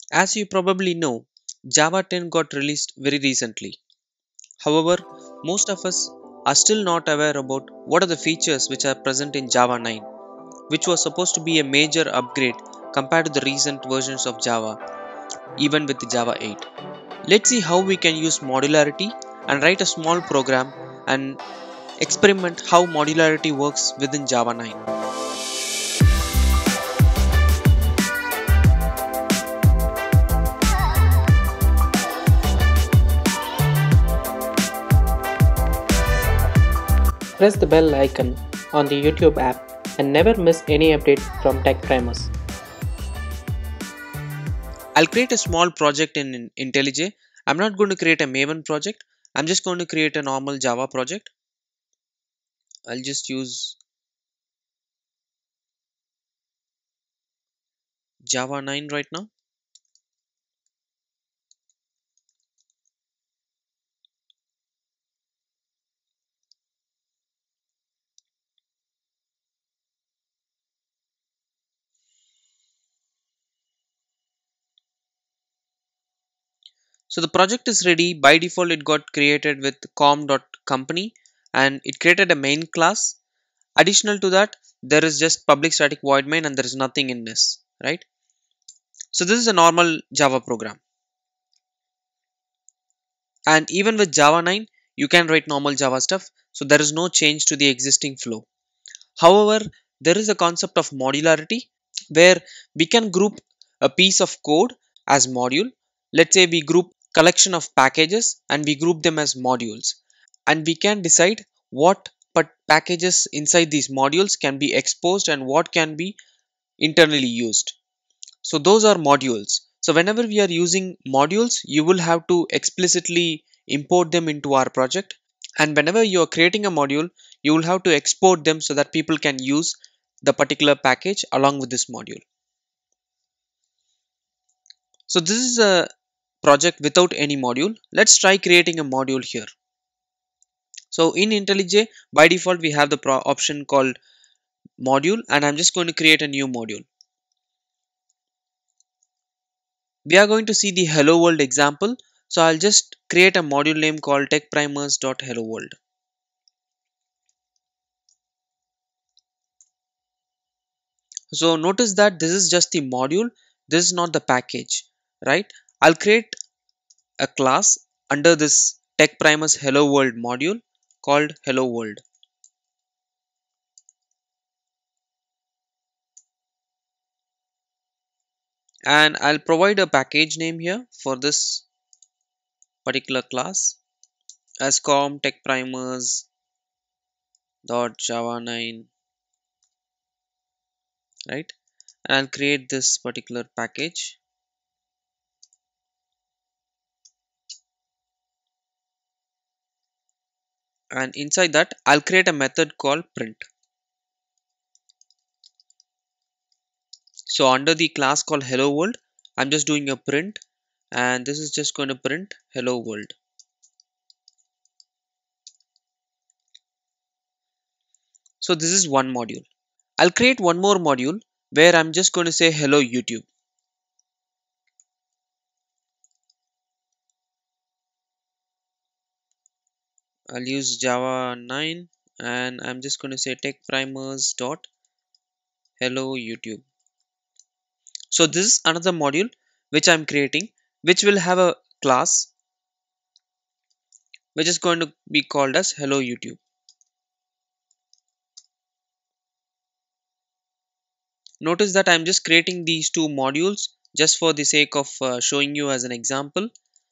As you probably know, Java 10 got released very recently. However, most of us are still not aware about what are the features which are present in Java 9, which was supposed to be a major upgrade compared to the recent versions of Java, even with the Java 8. Let's see how we can use modularity and write a small program and experiment how modularity works within Java 9. Press the bell icon on the YouTube app and never miss any update from Tech Primers. I'll create a small project in IntelliJ. I'm not going to create a Maven project. I'm just going to create a normal Java project. I'll just use Java 9 right now. So the project is ready. By default, it got created with com.company and it created a main class. Additional to that, there is just public static void main and there is nothing in this, right? So this is a normal Java program. And even with Java 9, you can write normal Java stuff. So there is no change to the existing flow. However, there is a concept of modularity where we can group a piece of code as module. Let's say we group collection of packages and we group them as modules, and we can decide what packages inside these modules can be exposed and what can be internally used. So those are modules. So whenever we are using modules, you will have to explicitly import them into our project, and whenever you are creating a module, you will have to export them so that people can use the particular package along with this module. So this is a project without any module. Let's try creating a module here. So in IntelliJ, by default we have the option called module, and I'm just going to create a new module. We are going to see the hello world example, so I'll just create a module name called techprimers.helloworld. So notice that this is just the module, this is not the package, right? I'll create a class under this techprimers hello world module called hello world, and I'll provide a package name here for this particular class as com techprimers.java 9, right? And I'll create this particular package, and inside that I'll create a method called print. So under the class called hello world, I'm just doing a print, and this is just going to print hello world. So this is one module. I'll create one more module where I'm just going to say hello YouTube. I'll use Java 9 and I'm just going to say techprimers dot hello YouTube. So this is another module which I'm creating, which will have a class which is going to be called as hello YouTube. Notice that I'm just creating these two modules just for the sake of showing you as an example.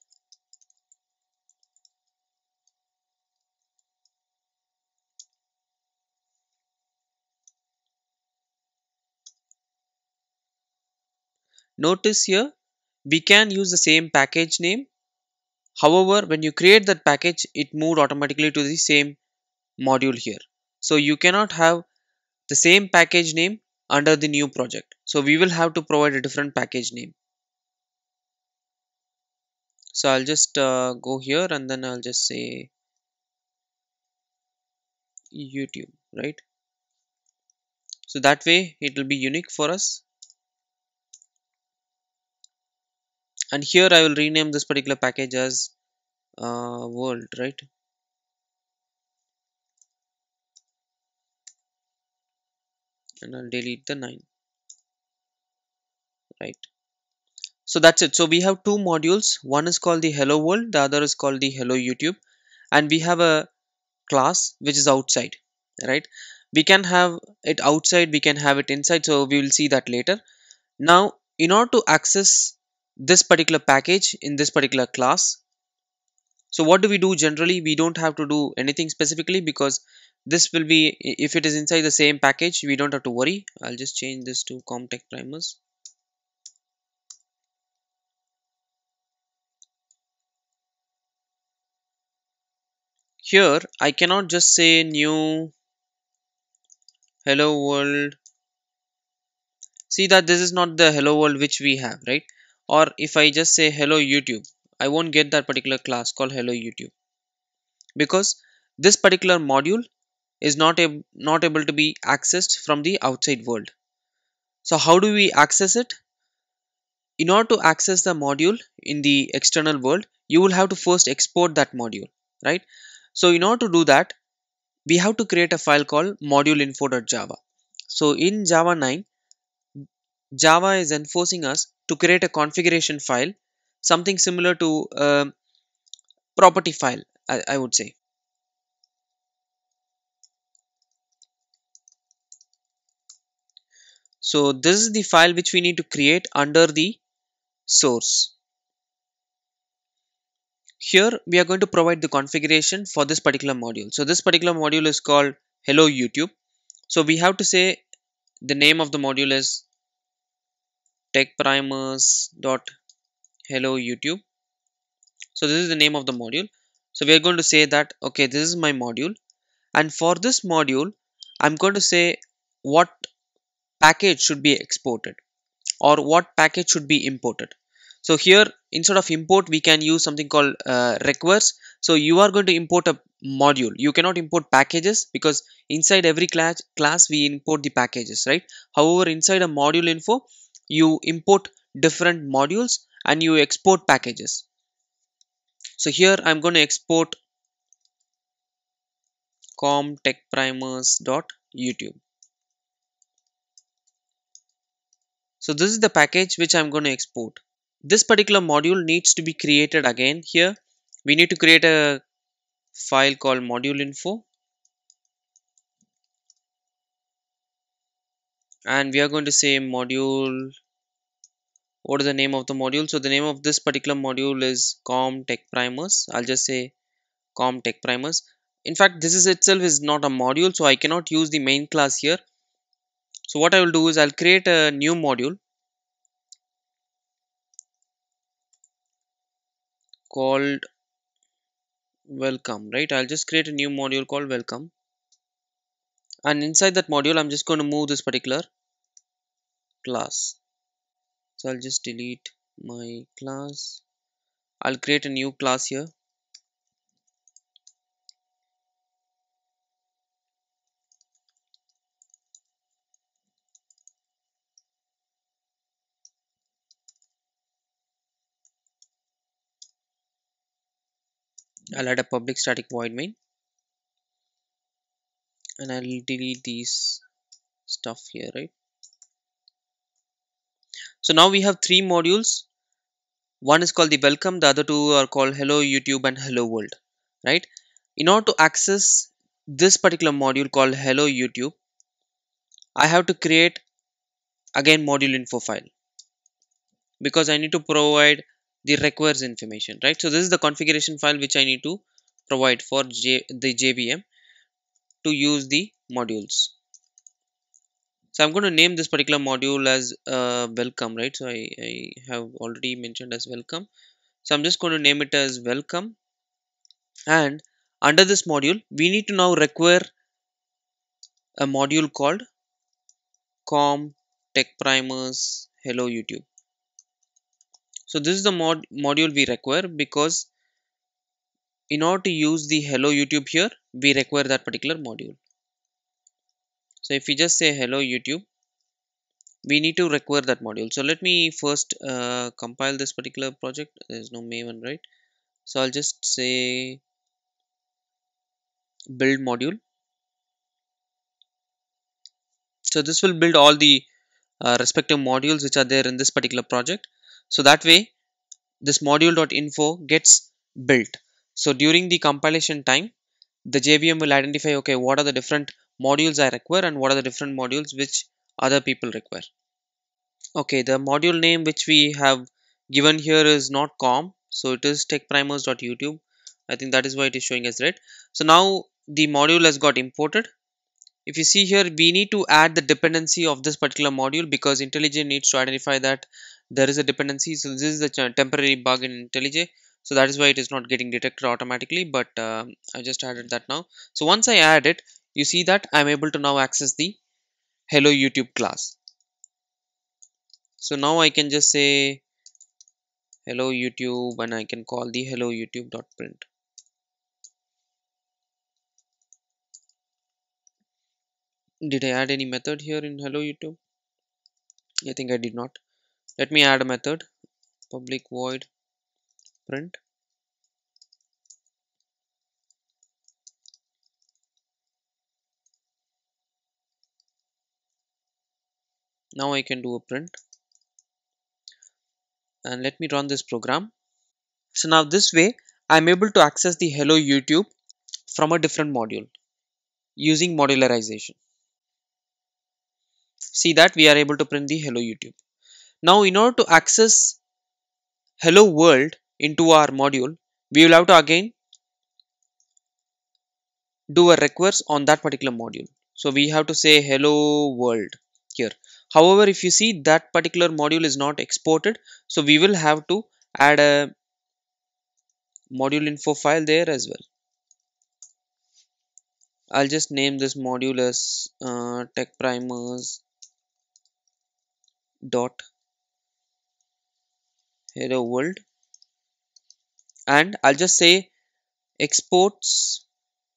Notice here we can use the same package name. However, when you create that package, it moved automatically to the same module here. So you cannot have the same package name under the new project. So we will have to provide a different package name. So I'll just go here and then I'll just say YouTube, right? So that way it will be unique for us. and here I will rename this particular package as world, right? And I'll delete the 9, right? So that's it. So we have two modules. One is called the hello world, the other is called the hello YouTube, and we have a class which is outside, right? We can have it outside, we can have it inside, so we will see that later. Now in order to access this particular package in this particular class, so what do we do? Generally we don't have to do anything specifically, because this will be, if it is inside the same package, we don't have to worry. I'll just change this to comtech primers. Here I cannot just say new hello world. See that this is not the hello world which we have, right? Or if I just say hello YouTube, I won't get that particular class called hello YouTube, because this particular module is not able to be accessed from the outside world. So how do we access it? In order to access the module in the external world, you will have to first export that module, right? So in order to do that, we have to create a file called moduleinfo.java. So in Java 9, Java is enforcing us to create a configuration file, something similar to a property file, I would say. So this is the file which we need to create under the source. Here we are going to provide the configuration for this particular module. So this particular module is called hello YouTube. So we have to say the name of the module is techprimers dot hello YouTube. So this is the name of the module. So we are going to say that, okay, this is my module, and for this module I'm going to say what package should be exported or what package should be imported. So here instead of import we can use something called requires. So you are going to import a module, you cannot import packages, because inside every class we import the packages, right? However, inside a module info you import different modules and you export packages. So here I'm going to export comtechprimers.youtube. So this is the package which I'm going to export. This particular module needs to be created again. Here we need to create a file called module info, and we are going to say module. What is the name of the module? So the name of this particular module is comtechprimers. I'll just say comtechprimers. In fact, this is itself is not a module, so I cannot use the main class here. So what I will do is I'll create a new module called welcome, right? I'll just create a new module called welcome, and inside that module I'm just going to move this particular class. So I'll just delete my class. I'll create a new class here. I'll add a public static void main, and I'll delete these stuff here, right? So now we have three modules. One is called the welcome, the other two are called hello YouTube and hello world, right? In order to access this particular module called hello YouTube, I have to create again module info file, because I need to provide the requires information, right? So this is the configuration file which I need to provide for the JVM to use the modules. So I'm going to name this particular module as welcome, right? So I have already mentioned as welcome. So I'm just going to name it as welcome, and under this module we need to now require a module called com tech primers hello YouTube. So this is the module we require, because in order to use the hello YouTube here we require that particular module. So if we just say hello YouTube, we need to require that module. So let me first compile this particular project. There's no maven, right? So I'll just say build module. So this will build all the respective modules which are there in this particular project. So that way this module.info gets built. So during the compilation time, the JVM will identify, okay, what are the different modules I require and what are the different modules which other people require. Okay, the module name which we have given here is not com, so it is techprimers.youtube. I think that is why it is showing as red. So now the module has got imported. If you see here, we need to add the dependency of this particular module because IntelliJ needs to identify that there is a dependency. So this is the temporary bug in IntelliJ. So that is why it is not getting detected automatically, but I just added that now. So once I add it, you see that I'm able to now access the hello YouTube class. So now I can just say hello YouTube and I can call the hello YouTube.print. Did I add any method here in hello YouTube? I think I did not. Let me add a method, public void print. Now I can do a print and let me run this program. So now this way I'm able to access the hello YouTube from a different module using modularization. See that we are able to print the hello YouTube. Now in order to access hello world into our module, we will have to again do a request on that particular module. So we have to say hello world here. However, if you see that particular module is not exported, so we will have to add a module info file there as well. I'll just name this module as techprimers dot hello world, and I'll just say exports.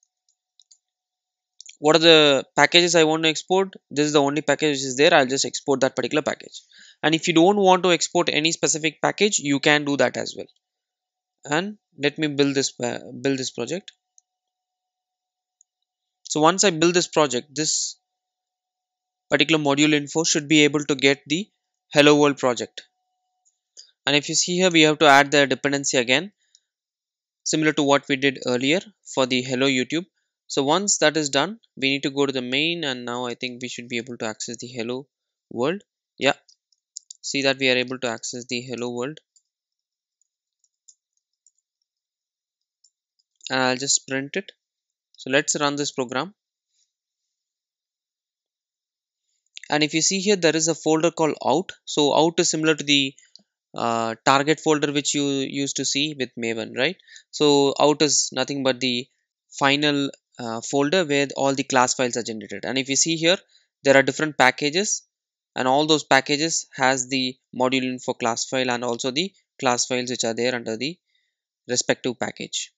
What are the packages I want to export? This is the only package which is there. I'll just export that particular package. And if you don't want to export any specific package, you can do that as well. And let me build this project. So once I build this project, this particular module info should be able to get the hello world project. And if you see here, we have to add the dependency again, similar to what we did earlier for the hello YouTube. So once that is done, we need to go to the main, and now I think we should be able to access the hello world. Yeah, see that we are able to access the hello world, and I'll just print it. So let's run this program. And if you see here, there is a folder called out. So out is similar to the target folder which you used to see with maven, right? So out is nothing but the final folder where all the class files are generated. And if you see here, there are different packages, and all those packages has the module info class file and also the class files which are there under the respective package.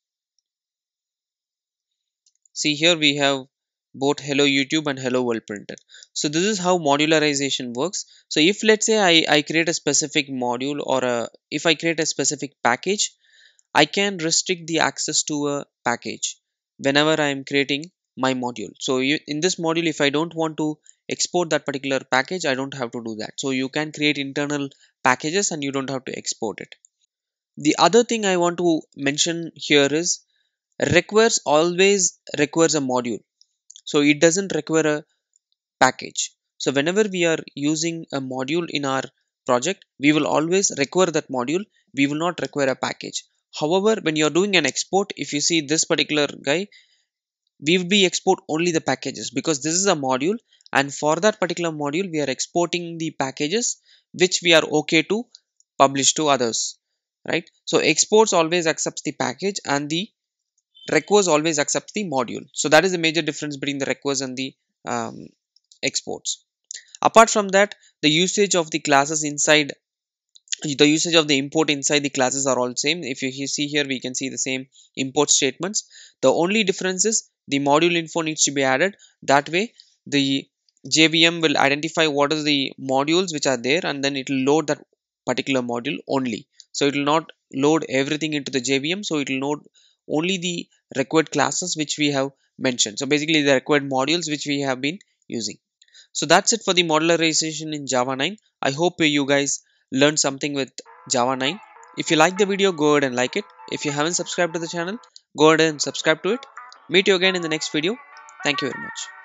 See here we have both hello YouTube and hello world printed. So this is how modularization works. So if let's say I create a specific module, or if I create a specific package, I can restrict the access to a package whenever I am creating my module. So in this module, if I don't want to export that particular package, I don't have to do that. So you can create internal packages and you don't have to export it. The other thing I want to mention here is requires always requires a module. So it doesn't require a package. So whenever we are using a module in our project, we will always require that module. We will not require a package. However, when you are doing an export, if you see this particular guy, we will be export only the packages because this is a module, and for that particular module we are exporting the packages which we are okay to publish to others, right? So exports always accepts the package and the requires always accepts the module. So that is the major difference between the requires and the exports. Apart from that, the usage of the classes inside, the usage of the import inside the classes are all same. If you see here, we can see the same import statements. The only difference is the module info needs to be added. That way the JVM will identify what is the modules which are there, and then it will load that particular module only. So it will not load everything into the JVM. So it will load only the required classes which we have mentioned. So basically the required modules which we have been using. So that's it for the modularization in Java 9. I hope you guys learned something with Java 9. If you like the video, go ahead and like it. If you haven't subscribed to the channel, go ahead and subscribe to it. Meet you again in the next video. Thank you very much.